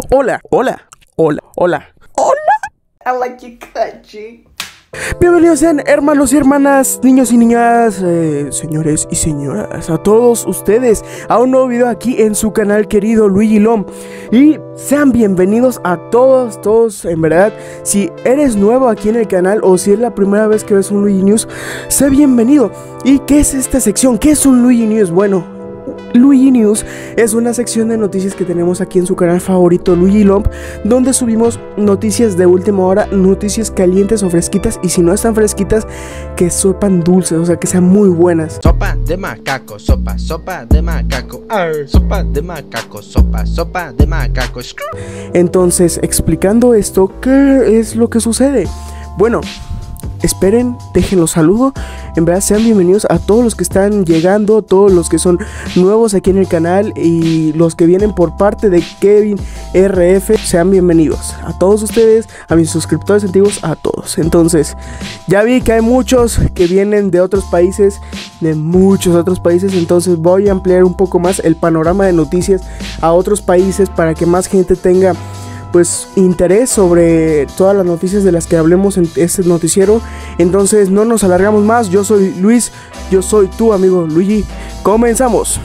Hola, hola, hola, hola, hola. I like your cut, G. Bienvenidos sean hermanos y hermanas, niños y niñas, señores y señoras, a todos ustedes a un nuevo video aquí en su canal querido Luigi Lom. Y sean bienvenidos a todos, en verdad. Si eres nuevo aquí en el canal o si es la primera vez que ves un Luigi News, sé bienvenido. ¿Y qué es esta sección? ¿Qué es un Luigi News? Bueno, Luigi News es una sección de noticias que tenemos aquí en su canal favorito Luigi Lom, donde subimos noticias de última hora, noticias calientes o fresquitas, y si no están fresquitas, que sepan dulces, o sea, que sean muy buenas. Sopa de macaco, sopa de macaco, sopa de macaco, sopa de macaco. Entonces, explicando esto, ¿qué es lo que sucede? Bueno, esperen, dejen los saludos. En verdad, sean bienvenidos a todos los que están llegando, todos los que son nuevos aquí en el canal y los que vienen por parte de Kevin RF. Sean bienvenidos a todos ustedes, a mis suscriptores antiguos, a todos. Entonces, ya vi que hay muchos que vienen de otros países, de muchos otros países. Entonces voy a ampliar un poco más el panorama de noticias a otros países para que más gente tenga pues interés sobre todas las noticias de las que hablemos en este noticiero. Entonces no nos alargamos más. Yo soy Luis, yo soy tu amigo Luigi. Comenzamos.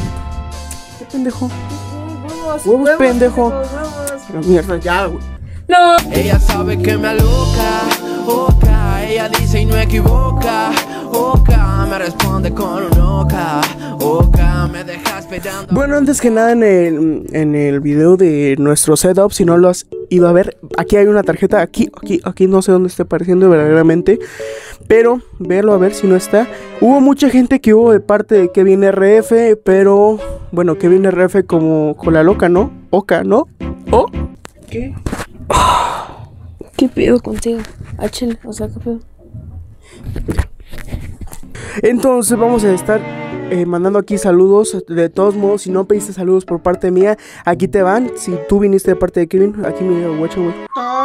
¿Qué pendejo? Huevos, pendejo. Pero mierda, ya, güey. No. Ella sabe que me aloca, oca. Ella dice y no equivoca, oca. Me responde con un oca, oca. Me deja esperando. Bueno, antes que nada, en el video de nuestro setup, si no lo has ido a ver, aquí hay una tarjeta, aquí no sé dónde está apareciendo verdaderamente, pero véalo a ver si no está. Hubo mucha gente que hubo de parte de Kevin RF, pero bueno, Kevin RF como con la loca, ¿no? Oca, ¿no? ¿O? ¿Qué? ¿Qué pedo contigo? Chile, o sea, ¿qué pedo? Entonces vamos a estar mandando aquí saludos. De todos modos, si no pediste saludos por parte mía, aquí te van. Si tú viniste de parte de Kevin, aquí mira, guacho, güey.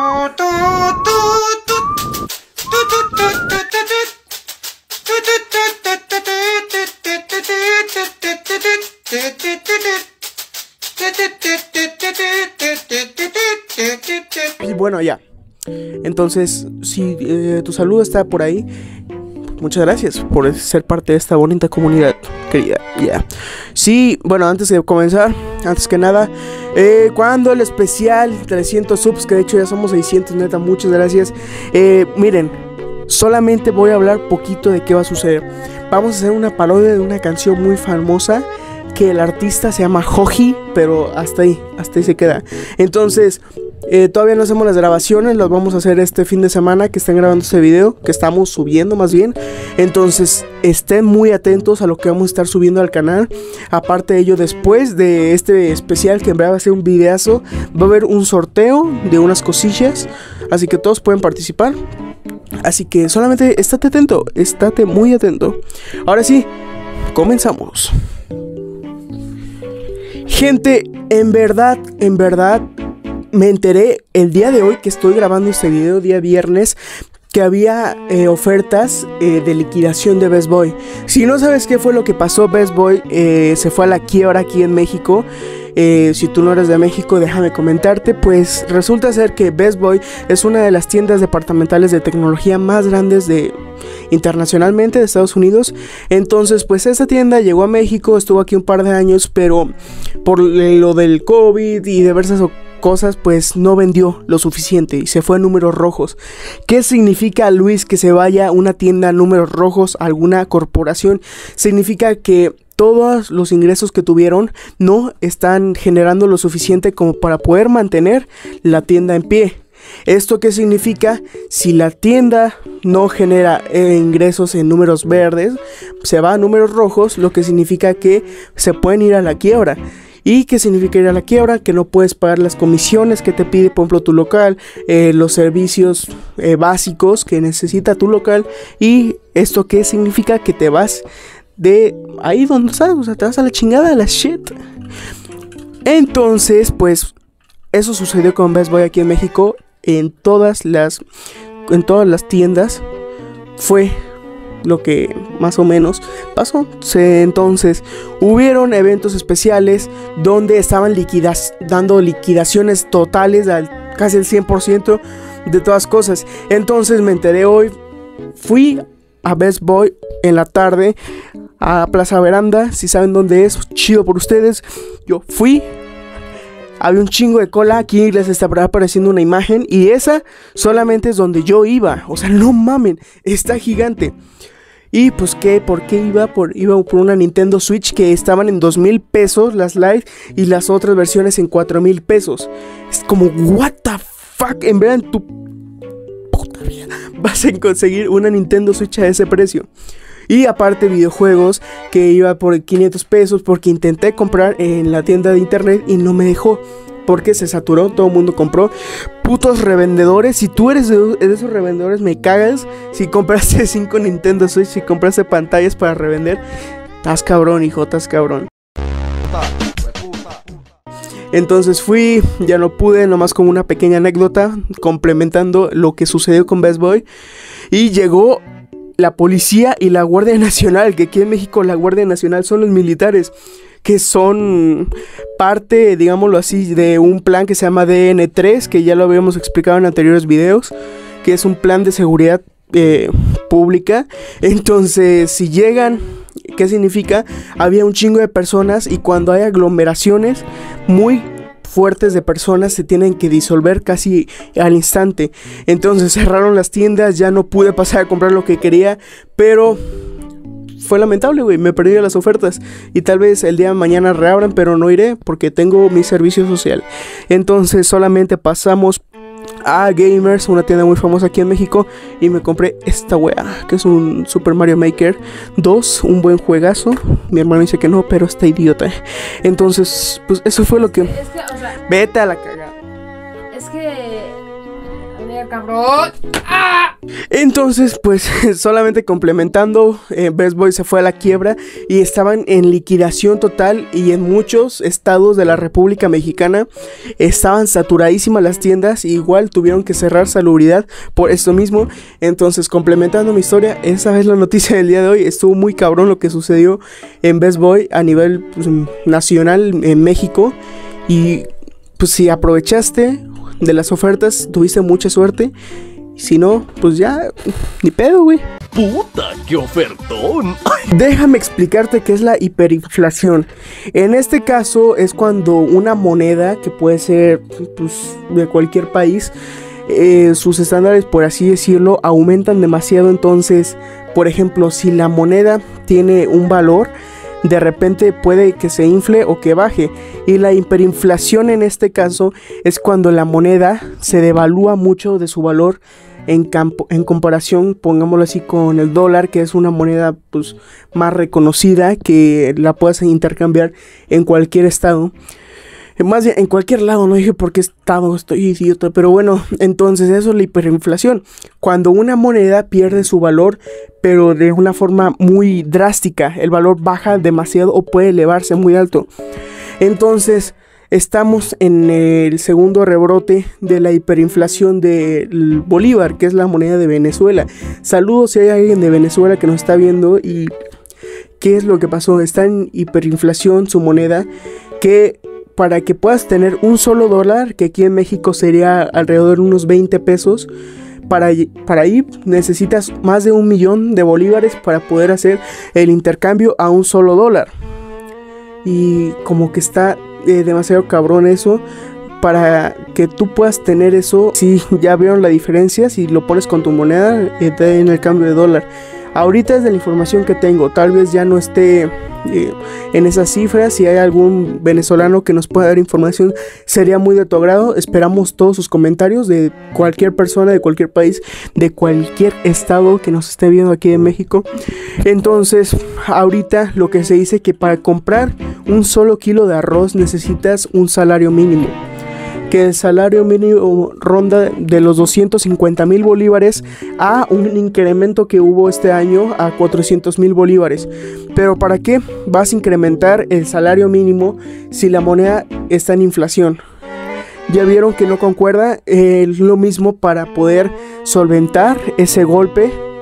Y bueno, ya. Entonces, si tu saludo está por ahí, muchas gracias por ser parte de esta bonita comunidad, querida. Ya. Sí, bueno, antes de comenzar, antes que nada, cuando el especial 300 subs, que de hecho ya somos 600, neta, muchas gracias. Miren, solamente voy a hablar poquito de qué va a suceder. Vamos a hacer una parodia de una canción muy famosa que el artista se llama Joji, pero hasta ahí se queda. Entonces, todavía no hacemos las grabaciones, las vamos a hacer este fin de semana que estén grabando este video, que estamos subiendo más bien. Entonces estén muy atentos a lo que vamos a estar subiendo al canal. Aparte de ello, después de este especial, que en verdad va a ser un videazo, va a haber un sorteo de unas cosillas, así que todos pueden participar. Así que solamente estate atento, estate muy atento. Ahora sí, comenzamos. Gente, en verdad, me enteré el día de hoy que estoy grabando este video, día viernes, que había ofertas de liquidación de Best Boy. Si no sabes qué fue lo que pasó, Best Boy se fue a la quiebra aquí en México. Si tú no eres de México, déjame comentarte. Pues resulta ser que Best Boy es una de las tiendas departamentales de tecnología más grandes internacionalmente de Estados Unidos. Entonces pues esta tienda llegó a México, estuvo aquí un par de años, pero por lo del COVID y diversas cosas, pues no vendió lo suficiente y se fue a números rojos. ¿Qué significa, Luis, que se vaya a una tienda a números rojos, a alguna corporación? Significa que todos los ingresos que tuvieron no están generando lo suficiente como para poder mantener la tienda en pie. ¿Esto qué significa? Si la tienda no genera ingresos en números verdes, se va a números rojos, lo que significa que se pueden ir a la quiebra. ¿Y qué significa ir a la quiebra? Que no puedes pagar las comisiones que te pide, por ejemplo, tu local, los servicios básicos que necesita tu local. ¿Y esto qué significa? Que te vas de ahí donde estás, o sea, te vas a la chingada, a la shit. Entonces, pues, eso sucedió con Best Boy aquí en México. En todas las tiendas fue lo que más o menos pasó. Entonces hubieron eventos especiales donde estaban dando liquidaciones totales al casi el 100% de todas cosas. Entonces me enteré hoy, fui a Best Buy en la tarde a Plaza Veranda. Si saben dónde es, chido por ustedes. Yo fui, había un chingo de cola. Aquí les estará apareciendo una imagen y esa solamente es donde yo iba. O sea, no mamen, está gigante. Y pues ¿por qué iba? Iba por una Nintendo Switch que estaban en 2,000 pesos las Lite y las otras versiones en 4,000 pesos. Es como, what the fuck, en verdad en tu puta vida vas a conseguir una Nintendo Switch a ese precio. Y aparte videojuegos que iba por 500 pesos porque intenté comprar en la tienda de internet y no me dejó. Porque se saturó, todo el mundo compró. Putos revendedores, si tú eres de esos revendedores me cagas. Si compraste 5 Nintendo Switch, si compraste pantallas para revender, estás cabrón, hijo, estás cabrón. Entonces fui, ya no pude, nomás como una pequeña anécdota complementando lo que sucedió con Best Buy. Y llegó la policía y la Guardia Nacional, que aquí en México la Guardia Nacional son los militares, que son parte, digámoslo así, de un plan que se llama DN3, que ya lo habíamos explicado en anteriores videos, que es un plan de seguridad pública. Entonces, si llegan, ¿qué significa? Había un chingo de personas y cuando hay aglomeraciones muy fuertes de personas se tienen que disolver casi al instante. Entonces cerraron las tiendas, ya no pude pasar a comprar lo que quería, pero fue lamentable, güey, me perdí las ofertas y tal vez el día de mañana reabran, pero no iré porque tengo mi servicio social. Entonces solamente pasamos a Gamers, una tienda muy famosa aquí en México, y me compré esta wea, que es un Super Mario Maker 2, un buen juegazo. Mi hermano dice que no, pero está idiota. Entonces, pues eso fue lo que... Es que, o sea, vete a la cagada. es que... Mira, cabrón. ¡Ah! Entonces, pues solamente complementando, Best Buy se fue a la quiebra y estaban en liquidación total, y en muchos estados de la República Mexicana estaban saturadísimas las tiendas, y igual tuvieron que cerrar salubridad por esto mismo. Entonces, complementando mi historia, esa es la noticia del día de hoy. Estuvo muy cabrón lo que sucedió en Best Buy a nivel pues, nacional en México, y pues si aprovechaste de las ofertas, tuviste mucha suerte. Si no, pues ya, ni pedo, güey. ¡Puta, qué ofertón! Déjame explicarte qué es la hiperinflación. En este caso es cuando una moneda, que puede ser pues, de cualquier país, sus estándares, por así decirlo, aumentan demasiado. Entonces, por ejemplo, si la moneda tiene un valor, de repente puede que se infle o que baje. Y la hiperinflación en este caso es cuando la moneda se devalúa mucho de su valor en comparación, pongámoslo así, con el dólar, que es una moneda pues más reconocida, que la puedes intercambiar en cualquier estado. Más bien, en cualquier lado, no dije por qué estado, estoy idiota, pero bueno, entonces eso es la hiperinflación. Cuando una moneda pierde su valor, pero de una forma muy drástica, el valor baja demasiado o puede elevarse muy alto. Entonces, estamos en el segundo rebrote de la hiperinflación del bolívar, que es la moneda de Venezuela. Saludos si hay alguien de Venezuela que nos está viendo. ¿Y qué es lo que pasó? Está en hiperinflación su moneda, que para que puedas tener un solo dólar, que aquí en México sería alrededor de unos 20 pesos, para ahí necesitas más de 1 millón de bolívares para poder hacer el intercambio a un solo dólar. Y como que está demasiado cabrón eso. Para que tú puedas tener eso, si ya vieron la diferencia, si lo pones con tu moneda en el cambio de dólar. Ahorita es de la información que tengo, tal vez ya no esté en esas cifras. Si hay algún venezolano que nos pueda dar información, sería muy de tu agrado. Esperamos todos sus comentarios, de cualquier persona, de cualquier país, de cualquier estado que nos esté viendo aquí en México. Entonces, ahorita lo que se dice que para comprar un solo kilo de arroz necesitas un salario mínimo, que el salario mínimo ronda de los 250,000 bolívares a un incremento que hubo este año a 400,000 bolívares. Pero ¿para qué vas a incrementar el salario mínimo si la moneda está en inflación? Ya vieron que no concuerda. Lo mismo para poder solventar ese golpe.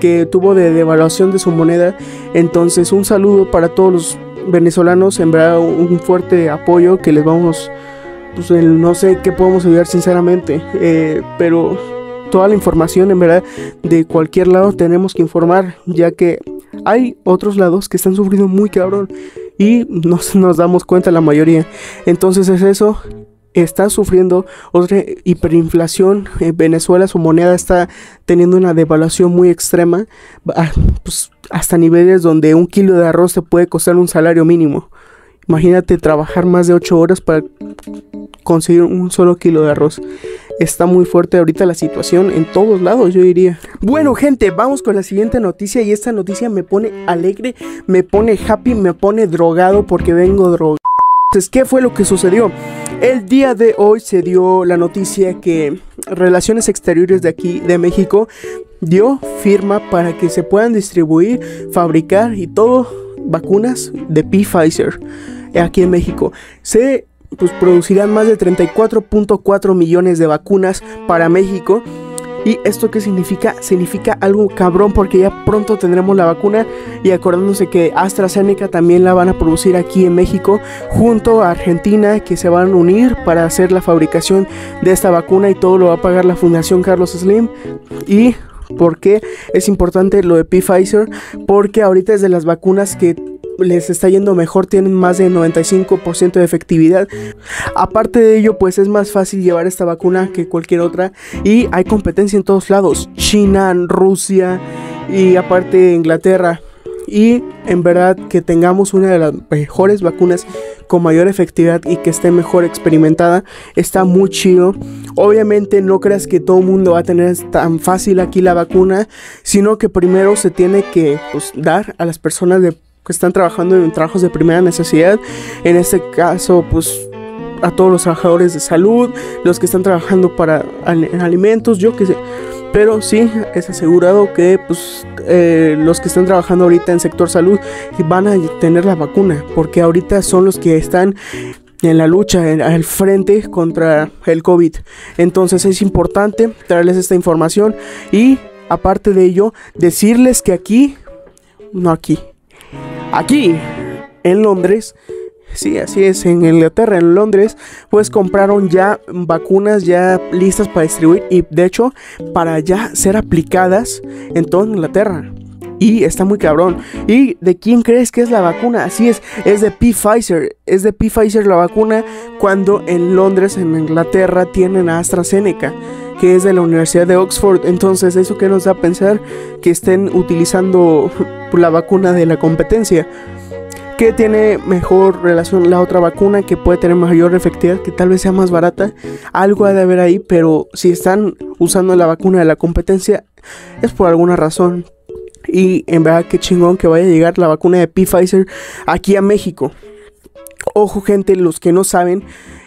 que tuvo de devaluación de su moneda. Entonces un saludo para todos los venezolanos, en verdad un fuerte apoyo que les vamos, pues no sé qué podemos ayudar sinceramente, pero toda la información en verdad de cualquier lado tenemos que informar, ya que hay otros lados que están sufriendo muy cabrón y no nos damos cuenta la mayoría. Entonces es eso. Está sufriendo otra hiperinflación. En Venezuela su moneda está teniendo una devaluación muy extrema, pues hasta niveles donde un kilo de arroz te puede costar un salario mínimo. Imagínate trabajar más de 8 horas para conseguir un solo kilo de arroz. Está muy fuerte ahorita la situación en todos lados, yo diría. Bueno, gente, vamos con la siguiente noticia. Y esta noticia me pone alegre, me pone happy, me pone drogado porque vengo drogado. Entonces, ¿qué fue lo que sucedió? El día de hoy se dio la noticia que Relaciones Exteriores de aquí, de México, dio firma para que se puedan distribuir, fabricar y todo vacunas de Pfizer aquí en México. Se producirán más de 34.4 millones de vacunas para México. ¿Y esto qué significa? Significa algo cabrón, porque ya pronto tendremos la vacuna. Y acordándose que AstraZeneca también la van a producir aquí en México, junto a Argentina, que se van a unir para hacer la fabricación de esta vacuna. Y todo lo va a pagar la Fundación Carlos Slim. ¿Y por qué es importante lo de Pfizer? Porque ahorita es de las vacunas que les está yendo mejor, tienen más de 95% de efectividad. Aparte de ello, pues es más fácil llevar esta vacuna que cualquier otra, y hay competencia en todos lados, China, Rusia y aparte Inglaterra. Y en verdad que tengamos una de las mejores vacunas con mayor efectividad y que esté mejor experimentada, está muy chido. Obviamente no creas que todo el mundo va a tener tan fácil aquí la vacuna, sino que primero se tiene que dar a las personas que están trabajando en trabajos de primera necesidad. En este caso, pues a todos los trabajadores de salud, los que están trabajando en alimentos, yo qué sé. Pero sí, es asegurado que los que están trabajando ahorita en sector salud van a tener la vacuna, porque ahorita son los que están en la lucha, al frente contra el COVID. Entonces es importante traerles esta información. Y aparte de ello, decirles que aquí en Londres, sí, así es, en Inglaterra, en Londres, pues compraron ya vacunas ya listas para distribuir y de hecho para ya ser aplicadas en toda Inglaterra. Y está muy cabrón. ¿Y de quién crees que es la vacuna? Así es de Pfizer. Es de Pfizer la vacuna, cuando en Londres, en Inglaterra, tienen a AstraZeneca, que es de la Universidad de Oxford. Entonces, ¿eso qué nos da a pensar? Que estén utilizando la vacuna de la competencia. Que tiene mejor relación la otra vacuna, que puede tener mayor efectividad, que tal vez sea más barata. Algo ha de haber ahí, pero si están usando la vacuna de la competencia, es por alguna razón. Y en verdad que chingón que vaya a llegar la vacuna de Pfizer aquí a México. Ojo, gente, los que no saben,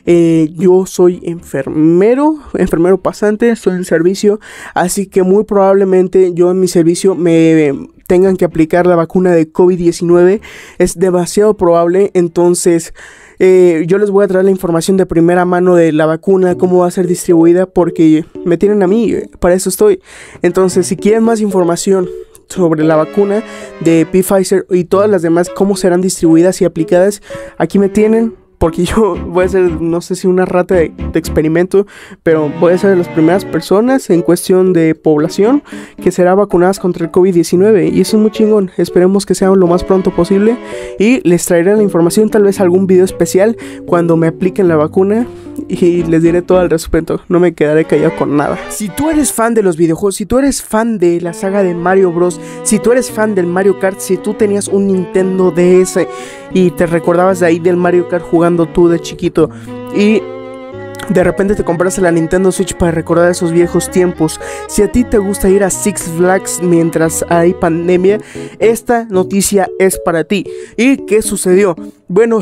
yo soy enfermero pasante, estoy en servicio, así que muy probablemente yo en mi servicio me tengan que aplicar la vacuna de COVID-19, es demasiado probable. Entonces yo les voy a traer la información de primera mano de la vacuna, cómo va a ser distribuida, porque me tienen a mí, para eso estoy. Entonces, si quieren más información sobre la vacuna de Pfizer y todas las demás, cómo serán distribuidas y aplicadas, aquí me tienen, porque yo voy a ser, no sé si una rata de experimento, pero voy a ser de las primeras personas en cuestión de población que será vacunadas contra el COVID-19, y eso es muy chingón. Esperemos que sea lo más pronto posible y les traeré la información, tal vez algún video especial cuando me apliquen la vacuna, y les diré todo al respecto. No me quedaré callado con nada. Si tú eres fan de los videojuegos, si tú eres fan de la saga de Mario Bros, si tú eres fan del Mario Kart, si tú tenías un Nintendo DS y te recordabas de ahí del Mario Kart jugando tú de chiquito, y de repente te compraste la Nintendo Switch para recordar esos viejos tiempos, si a ti te gusta ir a Six Flags mientras hay pandemia, esta noticia es para ti. ¿Y qué sucedió? Bueno,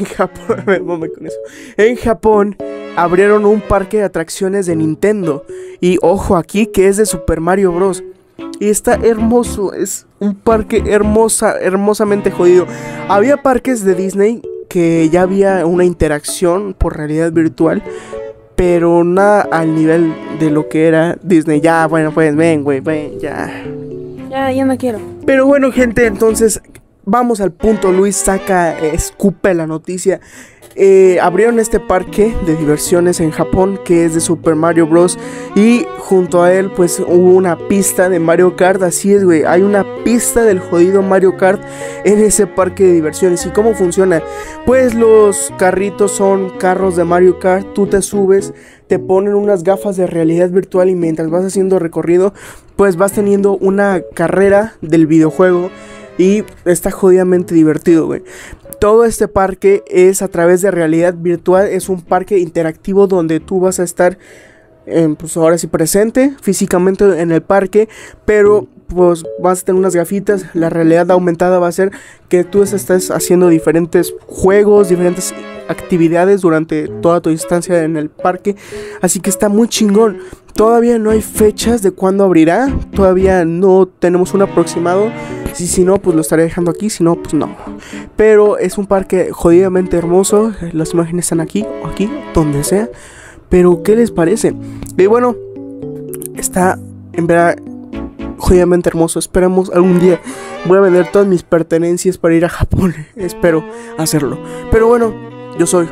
en Japón abrieron un parque de atracciones de Nintendo, y ojo aquí que es de Super Mario Bros. Y está hermoso, es un parque hermosamente jodido. Había parques de Disney que ya había una interacción por realidad virtual, pero nada al nivel de lo que era Disney. Ya, bueno, pues ven, güey, ven, ya. Ya no quiero. Pero bueno, gente, entonces vamos al punto. Luis saca, escupe la noticia. Abrieron este parque de diversiones en Japón que es de Super Mario Bros. Y junto a él pues hubo una pista de Mario Kart. Así es, güey, hay una pista del jodido Mario Kart en ese parque de diversiones. ¿Y cómo funciona? Pues los carritos son carros de Mario Kart. Tú te subes, te ponen unas gafas de realidad virtual y mientras vas haciendo recorrido pues vas teniendo una carrera del videojuego. Y está jodidamente divertido, güey. Todo este parque es a través de realidad virtual. Es un parque interactivo donde tú vas a estar, pues ahora sí presente físicamente en el parque. Pero pues vas a tener unas gafitas. La realidad aumentada va a ser que tú estés haciendo diferentes juegos, diferentes actividades durante toda tu estancia en el parque. Así que está muy chingón. Todavía no hay fechas de cuándo abrirá. Todavía no tenemos un aproximado. Si no, pues lo estaré dejando aquí. Si no, pues no. Pero es un parque jodidamente hermoso. Las imágenes están aquí o aquí, donde sea. Pero ¿qué les parece? Y bueno, está en verdad jodidamente hermoso. Esperamos algún día. Voy a vender todas mis pertenencias para ir a Japón. Espero hacerlo. Pero bueno, yo soy.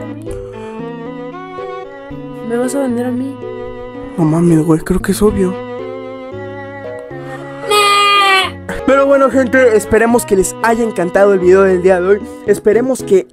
¿Me vas a vender a mí? No mames, güey, creo que es obvio. Pero bueno, gente, esperemos que les haya encantado el video del día de hoy. Esperemos que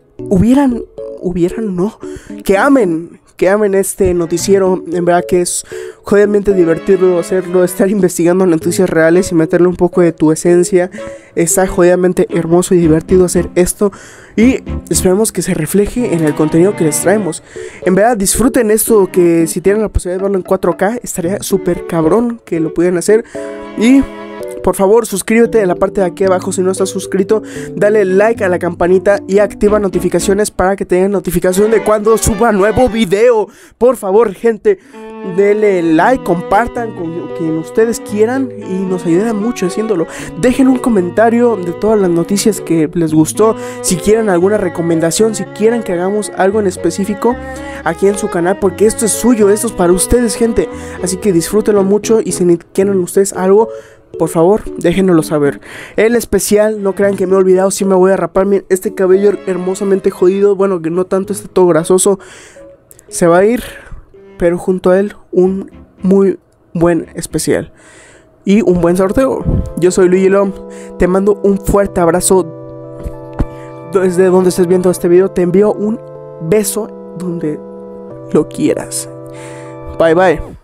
que amen este noticiero. En verdad que es jodidamente divertido hacerlo, estar investigando noticias reales y meterle un poco de tu esencia. Está jodidamente hermoso y divertido hacer esto. Y esperemos que se refleje en el contenido que les traemos. En verdad disfruten esto, que si tienen la posibilidad de verlo en 4K estaría súper cabrón que lo pudieran hacer. Y por favor, suscríbete en la parte de aquí abajo si no estás suscrito. Dale like a la campanita y activa notificaciones para que te den notificación de cuando suba nuevo video. Por favor, gente, denle like, compartan con quien ustedes quieran y nos ayuda mucho haciéndolo. Dejen un comentario de todas las noticias que les gustó. Si quieren alguna recomendación, si quieren que hagamos algo en específico aquí en su canal, porque esto es suyo, esto es para ustedes, gente. Así que disfrútenlo mucho y si quieren ustedes algo, por favor, déjenoslo saber. El especial, no crean que me he olvidado, sí me voy a rapar este cabello hermosamente jodido. Bueno, que no tanto, está todo grasoso. Se va a ir, pero junto a él un muy buen especial y un buen sorteo. Yo soy Luigi Lom, te mando un fuerte abrazo desde donde estés viendo este video. Te envío un beso donde lo quieras. Bye bye.